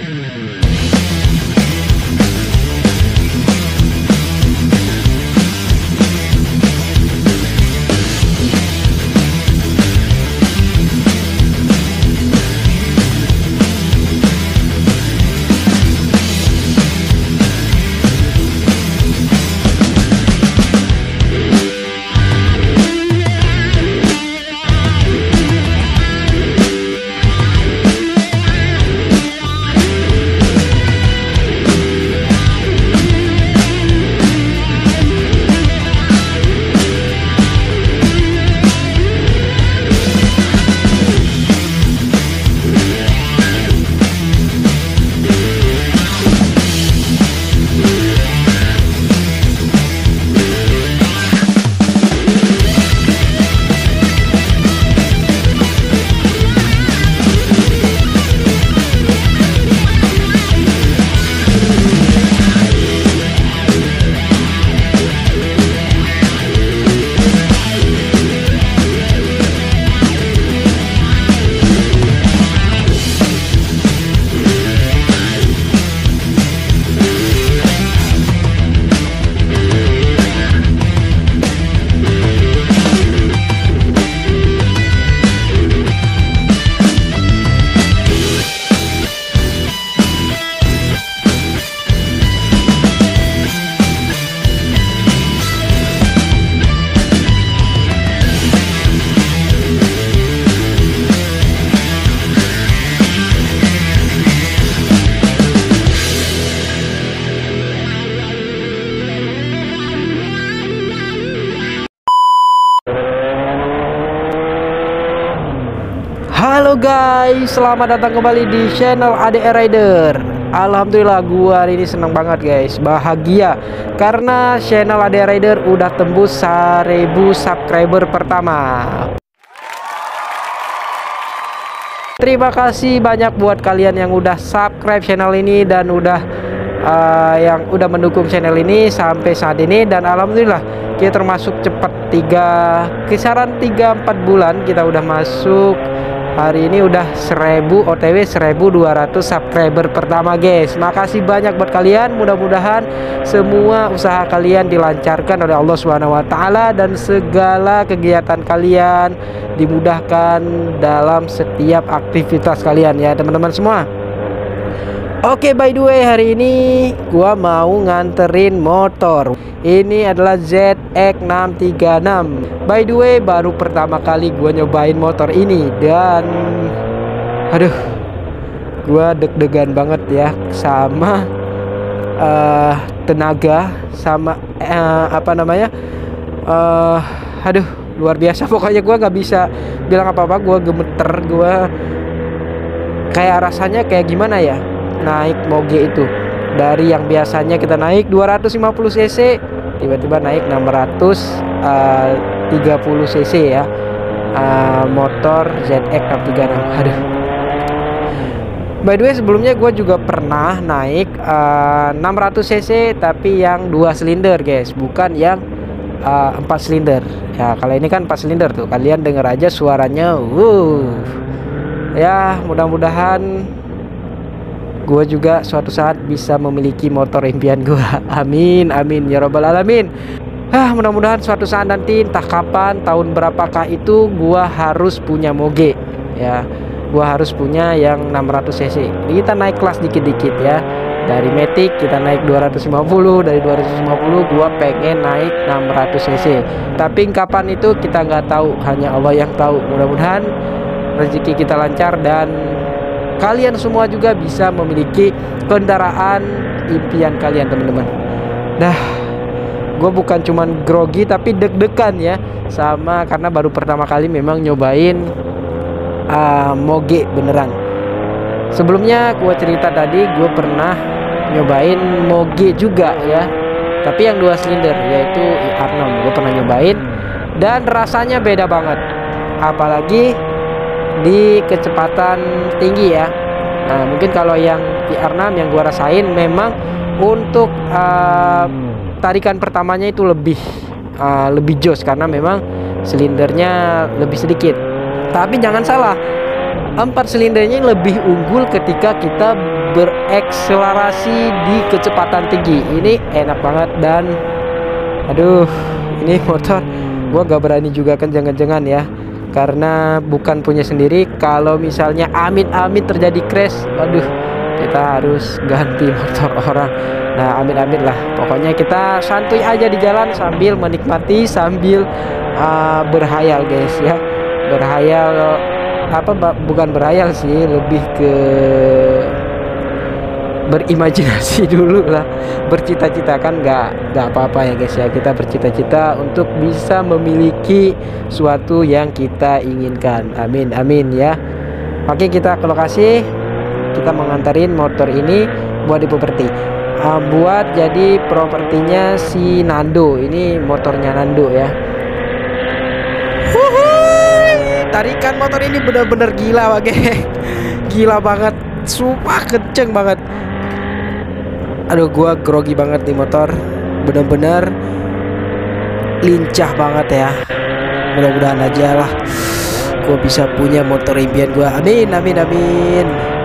Halo guys, selamat datang kembali di channel ADR Rider. Alhamdulillah gua hari ini seneng banget guys, bahagia karena channel ADR Rider udah tembus 1000 subscriber pertama. Terima kasih banyak buat kalian yang udah subscribe channel ini dan yang udah mendukung channel ini sampai saat ini. Dan alhamdulillah kita termasuk cepat, kisaran 3-4 bulan kita udah masuk. Hari ini udah 1000 OTW 1200 subscriber pertama guys. Makasih banyak buat kalian. Mudah-mudahan semua usaha kalian dilancarkan oleh Allah SWT dan segala kegiatan kalian dimudahkan dalam setiap aktivitas kalian ya teman-teman semua. Oke, by the way, hari ini gua mau nganterin motor. Ini adalah ZX636. By the way, baru pertama kali gua nyobain motor ini dan aduh, gua deg-degan banget ya sama tenaga, sama aduh, luar biasa pokoknya. Gua nggak bisa bilang apa-apa, gua gemeter, gua kayak rasanya kayak gimana ya naik moge itu. Dari yang biasanya kita naik 250 cc tiba-tiba naik 630 cc ya, motor ZX636. Aduh, by the way sebelumnya gue juga pernah naik 600 cc tapi yang 2 silinder guys, bukan yang 4 silinder ya. Kalau ini kan 4 silinder tuh, kalian denger aja suaranya. Ya mudah-mudahan gue juga suatu saat bisa memiliki motor impian gue. Amin amin ya robbal alamin. Mudah-mudahan suatu saat nanti, entah kapan, tahun berapakah itu, gue harus punya moge ya. Gue harus punya yang 600 cc. Kita naik kelas dikit-dikit ya. Dari Matic kita naik 250, dari 250 gue pengen naik 600 cc. Tapi kapan itu kita nggak tahu, hanya Allah yang tahu. Mudah-mudahan rezeki kita lancar dan kalian semua juga bisa memiliki kendaraan impian kalian teman-teman. Gue bukan cuman grogi tapi deg-degan ya, sama karena baru pertama kali memang nyobain moge beneran. Sebelumnya gue cerita tadi, gue pernah nyobain moge juga ya, tapi yang 2 silinder yaitu IR6. Gue pernah nyobain dan rasanya beda banget, apalagi di kecepatan tinggi ya. Nah mungkin kalau yang IR6 yang gua rasain memang untuk tarikan pertamanya itu lebih jos karena memang silindernya lebih sedikit. Tapi jangan salah, 4 silindernya lebih unggul ketika kita berekselerasi di kecepatan tinggi. Ini enak banget. Dan aduh, ini motor gua gak berani juga kenceng-kencengan ya, karena bukan punya sendiri. Kalau misalnya amit-amit terjadi crash, aduh, kita harus ganti motor orang. Nah, amit-amit lah. Pokoknya kita santuy aja di jalan sambil menikmati, sambil berhayal guys ya. Berhayal apa, bukan berhayal sih, lebih ke berimajinasi dulu lah. Bercita-cita kan nggak apa-apa ya guys ya. Kita bercita-cita untuk bisa memiliki suatu yang kita inginkan. Amin amin ya. Oke, kita ke lokasi. Kita mengantarin motor ini buat di properti, buat jadi propertinya si Nando. Ini motornya Nando ya. Tarikan motor ini bener-bener gila wage. Gila banget, sumpah kenceng banget. Aduh, gua grogi banget nih motor. Bener-bener lincah banget ya. Mudah-mudahan aja lah gua bisa punya motor impian gua. Amin amin amin.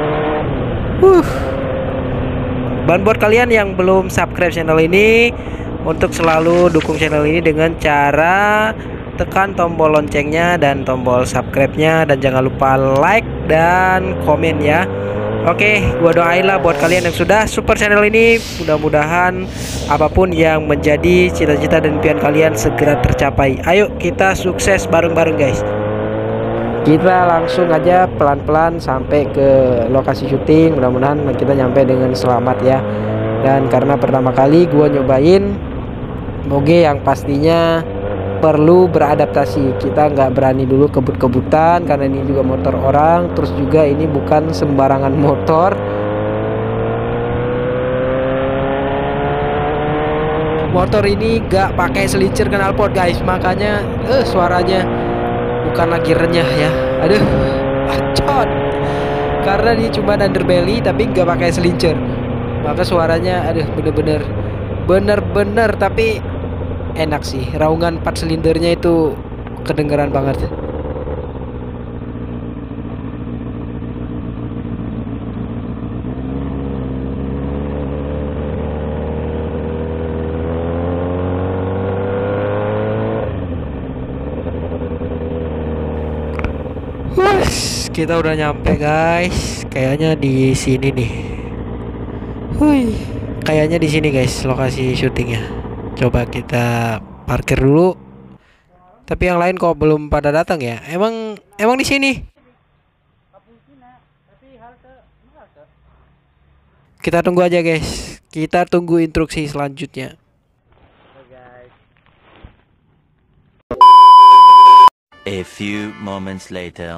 Dan buat kalian yang belum subscribe channel ini, untuk selalu dukung channel ini dengan cara tekan tombol loncengnya dan tombol subscribe-nya, dan jangan lupa like dan komen ya. Oke, gua doain lah buat kalian yang sudah support channel ini, mudah-mudahan apapun yang menjadi cita-cita dan impian kalian segera tercapai. Ayo kita sukses bareng-bareng guys. Kita langsung aja pelan-pelan sampai ke lokasi syuting. Mudah-mudahan kita nyampe dengan selamat ya. Dan karena pertama kali gua nyobain moge yang pastinya perlu beradaptasi. Kita nggak berani dulu kebut-kebutan karena ini juga motor orang. Terus juga ini bukan sembarangan motor. Motor ini gak pakai selincer knalpot guys, makanya suaranya bukan lagi renyah ya. Aduh, bacot. Karena dia cuma underbelly tapi gak pakai selincer, maka suaranya aduh bener-bener tapi enak sih. Raungan 4 silindernya itu kedengeran banget. Kita udah nyampe guys. Kayaknya di sini nih. Kayaknya di sini guys lokasi syutingnya. Coba kita parkir dulu. Tapi yang lain kok belum pada datang ya? Emang di sini. Kita tunggu aja guys. Kita tunggu instruksi selanjutnya. A few moments later.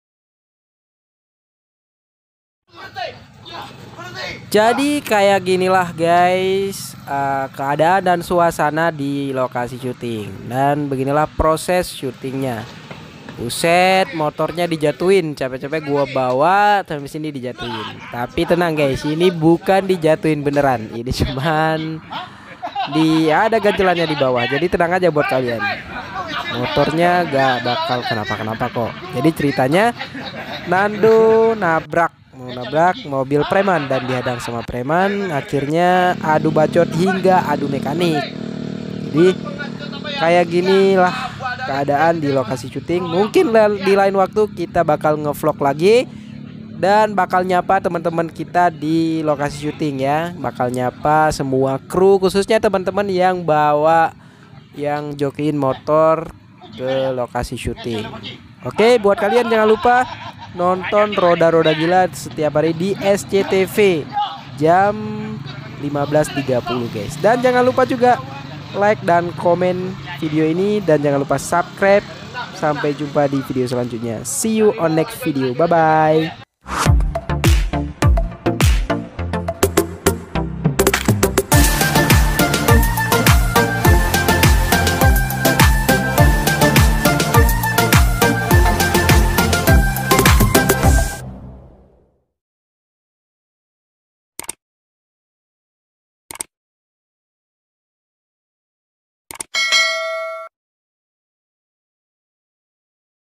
Jadi kayak ginilah guys keadaan dan suasana di lokasi syuting. Dan beginilah proses syutingnya. Buset, motornya dijatuhin. Capek-capek gua bawa sampai sini dijatuhin. Tapi tenang guys, ini bukan dijatuhin beneran. Ini cuman ada ganjelannya di bawah. Jadi tenang aja buat kalian. Motornya gak bakal kenapa-kenapa kok. Jadi ceritanya Nando nabrak mobil preman dan dihadang sama preman. Akhirnya adu bacot hingga adu mekanik. Jadi kayak ginilah keadaan di lokasi syuting. Mungkin di lain waktu kita bakal ngevlog lagi dan bakal nyapa teman-teman kita di lokasi syuting ya. Bakal nyapa semua kru, khususnya teman-teman yang yang jokiin motor ke lokasi syuting. Oke, buat kalian jangan lupa nonton Roda-Roda Gila setiap hari di SCTV jam 15.30 guys. Dan jangan lupa juga like dan komen video ini, dan jangan lupa subscribe. Sampai jumpa di video selanjutnya. See you on next video. Bye bye.